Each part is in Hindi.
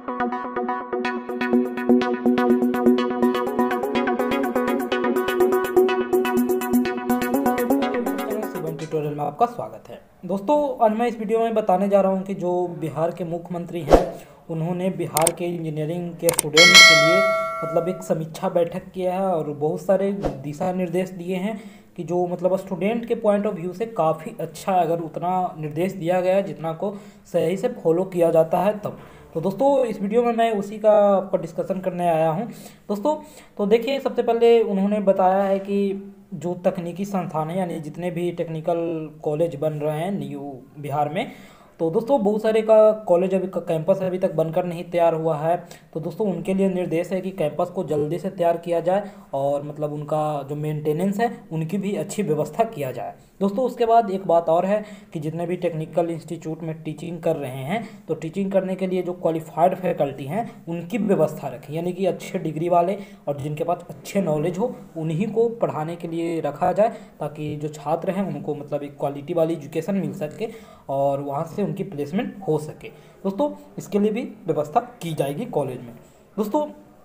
ट्यूटोरियल में आपका स्वागत है। दोस्तों, आज मैं इस वीडियो में बताने जा रहा हूं कि जो बिहार के मुख्यमंत्री हैं उन्होंने बिहार के इंजीनियरिंग के स्टूडेंट के लिए मतलब एक समीक्षा बैठक किया है और बहुत सारे दिशा निर्देश दिए हैं कि जो मतलब स्टूडेंट के पॉइंट ऑफ व्यू से काफ़ी अच्छा है अगर उतना निर्देश दिया गया है जितना को सही से फॉलो किया जाता है तब। तो दोस्तों, इस वीडियो में मैं उसी का आपका डिस्कशन करने आया हूं। दोस्तों, तो देखिए, सबसे पहले उन्होंने बताया है कि जो तकनीकी संस्थान है यानी जितने भी टेक्निकल कॉलेज बन रहे हैं न्यू बिहार में, तो दोस्तों बहुत सारे का कॉलेज अभी का कैंपस अभी तक बनकर नहीं तैयार हुआ है। तो दोस्तों उनके लिए निर्देश है कि कैंपस को जल्दी से तैयार किया जाए और मतलब उनका जो मेंटेनेंस है उनकी भी अच्छी व्यवस्था किया जाए। दोस्तों उसके बाद एक बात और है कि जितने भी टेक्निकल इंस्टीट्यूट में टीचिंग कर रहे हैं तो टीचिंग करने के लिए जो क्वालिफाइड फैकल्टी हैं उनकी व्यवस्था रखें, यानी कि अच्छे डिग्री वाले और जिनके पास अच्छे नॉलेज हो उन्हीं को पढ़ाने के लिए रखा जाए ताकि जो छात्र हैं उनको मतलब एक क्वालिटी वाली एजुकेशन मिल सके और वहाँ से उनकी प्लेसमेंट हो सके। दोस्तों इसके लिए भी व्यवस्था की जाएगी कॉलेज में। दोस्तों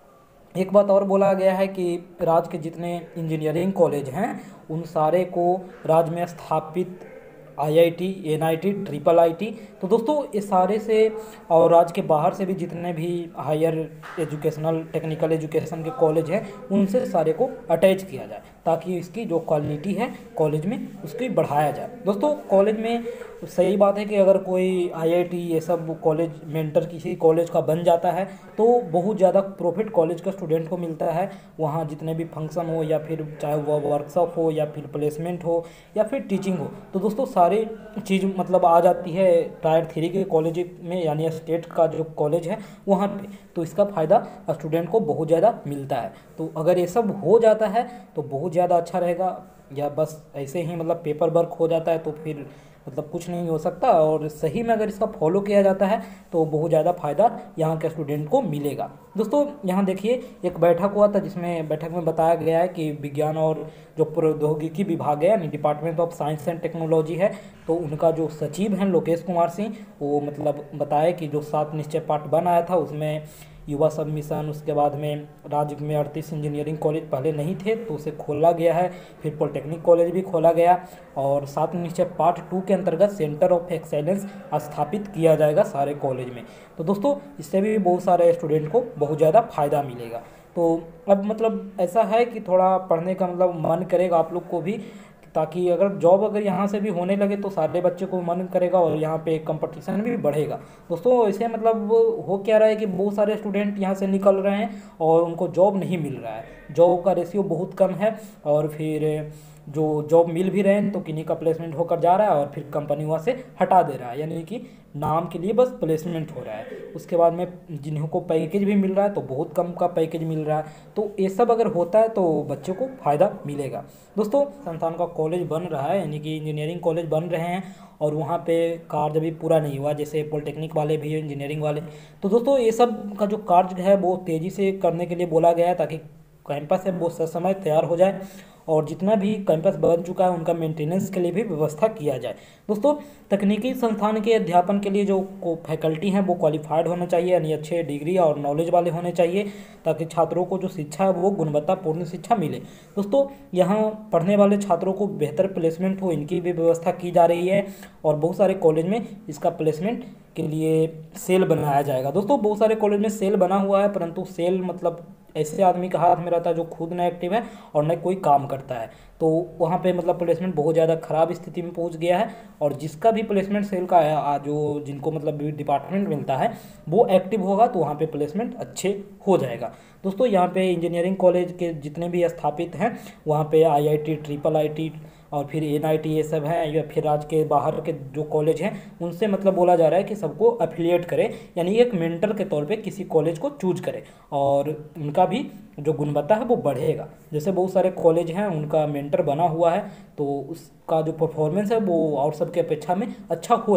एक बात और बोला गया है कि राज्य के जितने इंजीनियरिंग कॉलेज हैं उन सारे को राज्य में स्थापित IIT, NIT, IIIT, तो दोस्तों ये सारे से और राज्य के बाहर से भी जितने भी हायर एजुकेशनल टेक्निकल एजुकेशन के कॉलेज हैं उनसे सारे को अटैच किया जाए ताकि इसकी जो क्वालिटी है कॉलेज में उसकी बढ़ाया जाए। दोस्तों कॉलेज में सही बात है कि अगर कोई IIT ये सब कॉलेज मेंटर किसी कॉलेज का बन जाता है तो बहुत ज़्यादा प्रॉफिट कॉलेज का स्टूडेंट को मिलता है। वहाँ जितने भी फंक्शन हो या फिर चाहे वह वर्कशॉप हो या फिर प्लेसमेंट हो या फिर टीचिंग हो, तो दोस्तों सारी चीज़ मतलब आ जाती है टायर 3 के कॉलेज में यानी स्टेट का जो कॉलेज है वहाँ पे, तो इसका फ़ायदा स्टूडेंट को बहुत ज़्यादा मिलता है। तो अगर ये सब हो जाता है तो बहुत ज़्यादा अच्छा रहेगा, या बस ऐसे ही मतलब पेपर वर्क हो जाता है तो फिर मतलब कुछ नहीं हो सकता। और सही में अगर इसका फॉलो किया जाता है तो बहुत ज़्यादा फ़ायदा यहाँ के स्टूडेंट को मिलेगा। दोस्तों यहाँ देखिए, एक बैठक हुआ था जिसमें बैठक में बताया गया है कि विज्ञान और जो प्रौद्योगिकी विभाग है यानी department of science and technology है, तो उनका जो सचिव हैं लोकेश कुमार सिंह, वो मतलब बताया कि जो 7 निश्चय पाठ बन आया था उसमें युवा सब मिशन, उसके बाद में राज्य में 38 इंजीनियरिंग कॉलेज पहले नहीं थे तो उसे खोला गया है, फिर पॉलिटेक्निक कॉलेज भी खोला गया और 7 निश्चय पार्ट 2 के अंतर्गत सेंटर ऑफ एक्सेलेंस स्थापित किया जाएगा सारे कॉलेज में। तो दोस्तों इससे भी बहुत सारे स्टूडेंट को बहुत ज़्यादा फ़ायदा मिलेगा। तो अब मतलब ऐसा है कि थोड़ा पढ़ने का मतलब मन करेगा आप लोग को भी, ताकि अगर जॉब अगर यहाँ से भी होने लगे तो सारे बच्चे को मन करेगा और यहाँ पे कंपटीशन भी बढ़ेगा। दोस्तों इसे मतलब हो क्या रहा है कि बहुत सारे स्टूडेंट यहाँ से निकल रहे हैं और उनको जॉब नहीं मिल रहा है, जॉब का रेशियो बहुत कम है और फिर जो जॉब मिल भी रहे हैं तो किन्हीं का प्लेसमेंट होकर जा रहा है और फिर कंपनी वहाँ से हटा दे रहा है, यानी कि नाम के लिए बस प्लेसमेंट हो रहा है। उसके बाद में जिन्हों को पैकेज भी मिल रहा है तो बहुत कम का पैकेज मिल रहा है। तो ये सब अगर होता है तो बच्चों को फ़ायदा मिलेगा। दोस्तों संस्थान का कॉलेज बन रहा है यानी कि इंजीनियरिंग कॉलेज बन रहे हैं और वहाँ पे कार्य अभी पूरा नहीं हुआ, जैसे पॉलिटेक्निक वाले भी इंजीनियरिंग वाले। तो दोस्तों ये सब का जो कार्य है वो तेज़ी से करने के लिए बोला गया है ताकि कैंपस है वो समय तैयार हो जाए और जितना भी कैंपस बन चुका है उनका मेंटेनेंस के लिए भी व्यवस्था किया जाए। दोस्तों तकनीकी संस्थान के अध्यापन के लिए जो फैकल्टी हैं वो क्वालिफाइड होना चाहिए यानी अच्छे डिग्री और नॉलेज वाले होने चाहिए ताकि छात्रों को जो शिक्षा है वो गुणवत्तापूर्ण शिक्षा मिले। दोस्तों यहाँ पढ़ने वाले छात्रों को बेहतर प्लेसमेंट हो इनकी भी व्यवस्था की जा रही है और बहुत सारे कॉलेज में इसका प्लेसमेंट के लिए सेल बनाया जाएगा। दोस्तों बहुत सारे कॉलेज में सेल बना हुआ है परंतु सेल मतलब ऐसे आदमी का हाथ में रहता है जो खुद न एक्टिव है और न कोई काम करता है, तो वहाँ पे मतलब प्लेसमेंट बहुत ज़्यादा ख़राब स्थिति में पहुँच गया है। और जिसका भी प्लेसमेंट सेल का है जो जिनको मतलब डिपार्टमेंट मिलता है वो एक्टिव होगा तो वहाँ पे प्लेसमेंट अच्छे हो जाएगा। दोस्तों यहाँ पे इंजीनियरिंग कॉलेज के जितने भी स्थापित हैं वहाँ पे IIT, IIIT और फिर NIT ये सब हैं या फिर राज्य के बाहर के जो कॉलेज हैं उनसे मतलब बोला जा रहा है कि सबको एफिलिएट करें, यानी एक मेंटर के तौर पे किसी कॉलेज को चूज करें और उनका भी जो गुणवत्ता है वो बढ़ेगा। जैसे बहुत सारे कॉलेज हैं उनका मेंटर बना हुआ है तो उसका जो परफॉर्मेंस है वो और सबके अपेक्षा में अच्छा हो रहा है।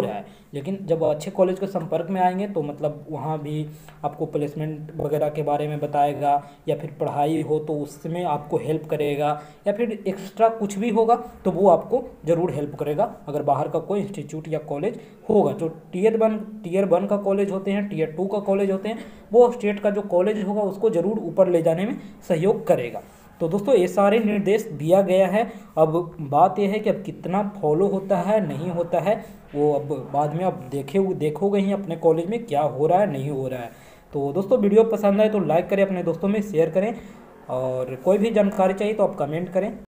लेकिन जब अच्छे कॉलेज के संपर्क में आएंगे तो मतलब वहाँ भी आपको प्लेसमेंट वगैरह के बारे में बताएगा, या फिर पढ़ाई हो तो उसमें आपको हेल्प करेगा, या फिर एक्स्ट्रा कुछ भी होगा तो वो आपको ज़रूर हेल्प करेगा। अगर बाहर का कोई इंस्टीट्यूट या कॉलेज होगा, जो टीयर 1 का कॉलेज होते हैं, टीयर 2 का कॉलेज होते हैं, वो स्टेट का जो कॉलेज होगा उसको ज़रूर ऊपर ले जाने में सहयोग करेगा। तो दोस्तों ये सारे निर्देश दिया गया है। अब बात यह है कि अब कितना फॉलो होता है नहीं होता है वो अब बाद में आप देखोगे ही अपने कॉलेज में क्या हो रहा है नहीं हो रहा है। तो दोस्तों वीडियो पसंद आए तो लाइक करें, अपने दोस्तों में शेयर करें, और कोई भी जानकारी चाहिए तो आप कमेंट करें।